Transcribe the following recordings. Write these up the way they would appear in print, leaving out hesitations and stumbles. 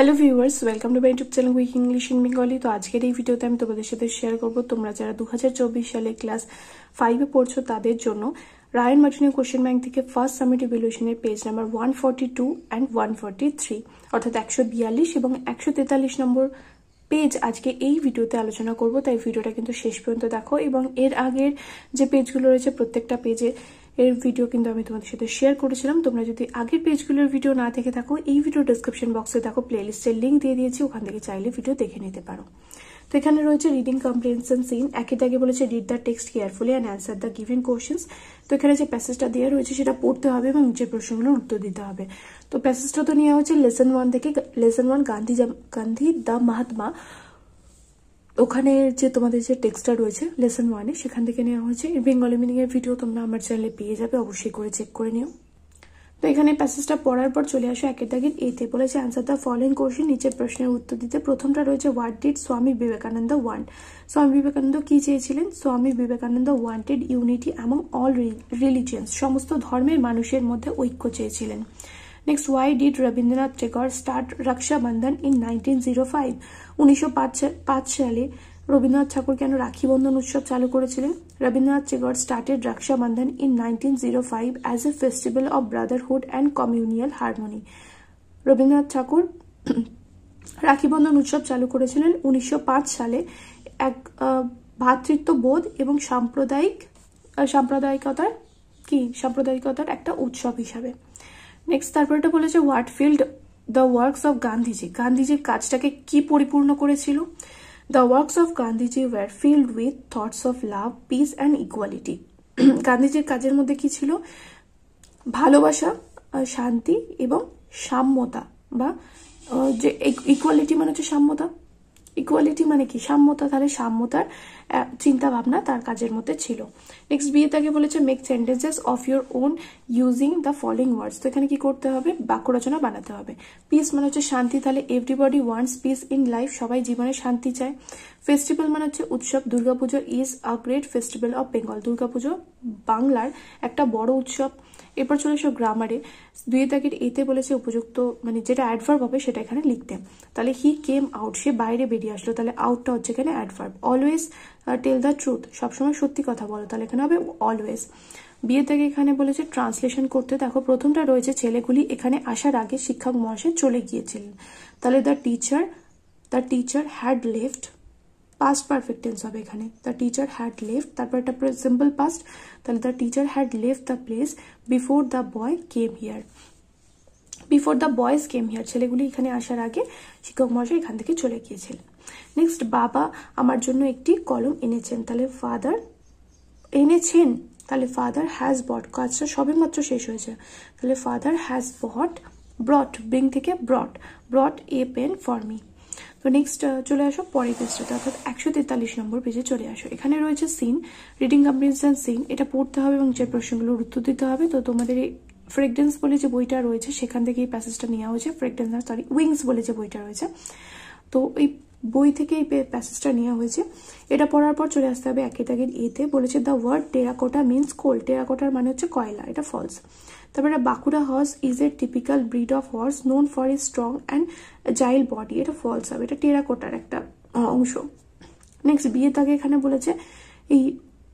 Hello viewers, welcome to my YouTube channel week English in Bengali. তো আজকের এই ভিডিওতে আমি তোমাদের সাথে শেয়ার করবো তোমরা যারা 2024 সালে ক্লাস 5-এ পড়ছো তাদের জন্য রায়ান মার্টিনের কোশ্চেন ব্যাংক থেকে ফার্স্ট সামিট ইভ্যালুয়েশনের পেজ নাম্বার 142 অ্যান্ড 143 অর্থাৎ 142 এবং 143 নম্বর পেজ আজকে এই ভিডিওতে আলোচনা করব। তাই ভিডিওটা কিন্তু শেষ পর্যন্ত দেখো এবং এর আগের যে পেজগুলো রয়েছে প্রত্যেকটা পেজে এর ভিডিও কিন্তু আমি তোমাদের সাথে শেয়ার করেছিলাম। তোমরা যদি আগের পেজগুলোর ভিডিও না দেখে থাকো, এই ভিডিও ডেসক্রিপশন বক্সে দেখো প্লেলিস্টের লিঙ্ক দিয়ে দিয়েছি, ওখান থেকে চাইলে ভিডিও দেখে নিতে পারো। তো এখানে রয়েছে রিডিং কম্প্রিহেনশন সিন, একের দাগে বলেছে read the text carefully and answer the given questions. তো এখানে যে প্যাসেজটা দেওয়া রয়েছে সেটা পড়তে হবে এবং নিচের প্রশ্নগুলোর উত্তর দিতে হবে। তো প্যাসেজটা তো নেওয়া হচ্ছে লেসন 1 থেকে। লেসন 1 গান্ধী দ্য মহাত্মা, ওখানে যে তোমাদের যে টেক্সটটা রয়েছে লেসন 1-এ সেখান থেকে নেওয়া হয়েছে। বেঙ্গলি মিনিং এর ভিডিও তোমরা আমার চ্যানেলে পেয়ে যাবে, অবশ্যই করে চেক করে নিও। তো এখানে প্যাসেজটা পড়ার পর চলে আসো একের দাগের এতে, বলেছে আনসার দ্য ফলোইং কোশ্চেন, নিচের প্রশ্নের উত্তর দিতে। প্রথমটা রয়েছে what did Swami Vivekananda want. Swami Vivekananda কি চেয়েছিলেন? Swami Vivekananda wanted unity among all religions, সমস্ত ধর্মের মানুষের মধ্যে ঐক্য চেয়েছিলেন। Next, why did Rabindranath Tagore start Rakshabandhan in 1905? 1905 সালে রবীন্দ্রনাথ ঠাকুর কেন রাখি বন্ধন উৎসব চালু করেছিলেন? Rabindranath Tagore started Rakshabandhan in 1905 as a festival of brotherhood and communal harmony. Rabindranath Thakur Rakhi Bandhan উৎসব চালু করেছিলেন 1905 সালে এক ভ্রাতৃত্ববোধ এবং সাম্প্রদায়িকতার একটা উৎসব হিসাবে। নেক্সট, তারপরটা বলেছে what filled the works of Gandhiji. গান্ধীজির কাজটাকে কি পরিপূর্ণ করেছিল? The works of Gandhiji were filled with thoughts of love, peace and equality. গান্ধীজির কাজের মধ্যে কি ছিল? ভালোবাসা, শান্তি এবং সাম্যতা, বা যে ইকুয়ালিটি মানে হচ্ছে সাম্যতা। ইকুয়ালিটি মানে কি? সাম্যতা। তাহলে সাম্যতার চিন্তা ভাবনা তার কাজের মধ্যে ছিল। নেক্সট, বিয়ে তাকে বলেছে make sentences of your own using the following words. তো এখানে কি করতে হবে? বাক্য রচনা বানাতে হবে। পিস মানে হচ্ছে শান্তি, তাহলে everybody wants peace in life, সবাই জীবনে শান্তি চায়। ফেস্টিভ্যাল মানে হচ্ছে উৎসব, Durgapuja is a great festival of Bengal, Durgapuja বাংলার একটা বড় উৎসব। এরপর চলে এসো গ্রামারে। দুই দাগের এতে বলেছে উপযুক্ত মানে যেটা অ্যাডভার্ব হবে সেটা এখানে লিখতে। তাহলে হি কেম আউট, সে বাইরে বেরিয়ে আসলো, তাহলে আউটটা হচ্ছে এখানে adverb. Always tell the truth, সবসময় সত্যি কথা বলো, তাহলে এখানে হবে অলওয়েজ। বিয়ে থেকে এখানে বলেছে ট্রান্সলেশন করতে। দেখো প্রথমটা রয়েছে ছেলেগুলি এখানে আসার আগে শিক্ষক মহাশয় চলে গিয়েছিলেন, তাহলে the teacher had left, past perfect tense হবে এখানে। দ্য টিচার হ্যাড লেফট, তারপর একটা সিম্পল পাস্ট, তাহলে the teacher had left the place before the boy came here. Before the boys came here, ছেলেগুলি এখানে আসার আগে শিক্ষক মহাশয় এখান থেকে চলে গিয়েছিলেন। নেক্সট, বাবা আমার জন্য একটি কলম এনেছেন, তাহলে ফাদার এনেছেন, তাহলে ফাদার হ্যাজ বট, কাজটা সবে মাত্র শেষ হয়েছে, তাহলে ফাদার হ্যাজ ব্রট, ব্রিং থেকে brought a pen for me. তো নেক্সট চলে আসো পরের পেজটাতে, অর্থাৎ 143 নম্বর পেজে চলে আসো। এখানে রয়েছে সিন, রিডিং কম্প্রিহেনশন সিন, এটা পড়তে হবে এবং যে প্রশ্নগুলোর উত্তর দিতে হবে। তো তোমাদের এই ফ্রেগরেন্স বলে যে বইটা রয়েছে সেখান থেকে এই প্যাসেজটা নেওয়া হয়েছে। উইংস বলে যে বইটা রয়েছে, তো এই বই থেকে এই প্যাসেজটা নেওয়া হয়েছে। এটা পড়ার পর চলে আসতে হবে একের দাগের এতে, বলেছে the word terracotta means coal, টেরাকোটার মানে হচ্ছে কয়লা, এটা ফলস। তারপরে Bankura horse is a typical breed of horse known for a strong and agile body, এটা ফলস হবে, এটা টেরাকোটার একটা অংশ। নেক্সট, বিয়ে দাগে এখানে বলেছে এই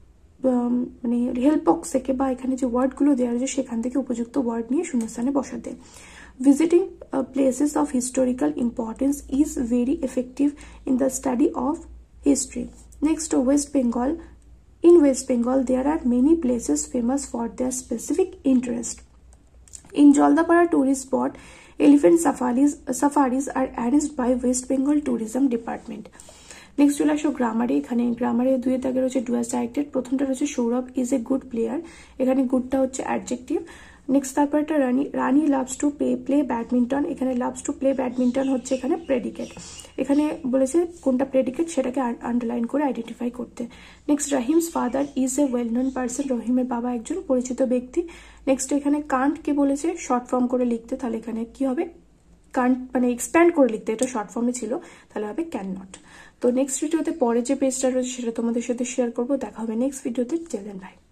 মানে হেল্প বক্স থেকে বা এখানে যে ওয়ার্ডগুলো দেওয়া রয়েছে সেখান থেকে উপযুক্ত ওয়ার্ড নিয়ে শূন্যস্থানে বসাতে। Visiting places of historical importance is very effective in the study of history. Next, West Bengal. In West Bengal, there are many places famous for their specific interest. In Jaldapara tourist spot, elephant safaris are arranged by West Bengal Tourism Department. Next চলে আসো গ্রামারে। এখানে গ্রামারে দুই দাগে রয়েছে do as directed. প্রথমটা রয়েছে Sourav is a good player, এখানে গুডটা হচ্ছে অ্যাডজেক্টিভ। নেক্সট, তারপর একটা Rani loves to play badminton, এখানে লাভস টু প্লে ব্যাডমিন্টন হচ্ছে এখানে প্রেডিকেট। এখানে বলেছে কোনটা প্রেডিকেট সেটাকে আন্ডারলাইন করে আইডেন্টিফাই করতে। Next, Rahim's father is a well known person, রহিমের বাবা একজন পরিচিত ব্যক্তি। নেক্সট, এখানে কান্টকে বলেছে শর্ট ফর্ম করে লিখতে, তাহলে এখানে কি হবে? কান্ট মানে এক্সপ্যান্ড করে লিখতে, এটা শর্ট ফর্মে ছিল, তাহলে হবে ক্যান নট। তো নেক্সট ভিডিওতে পরে যে পেজটা রয়েছে সেটা তোমাদের সাথে শেয়ার করবো। দেখা হবে নেক্সট ভিডিওতে। Till then by.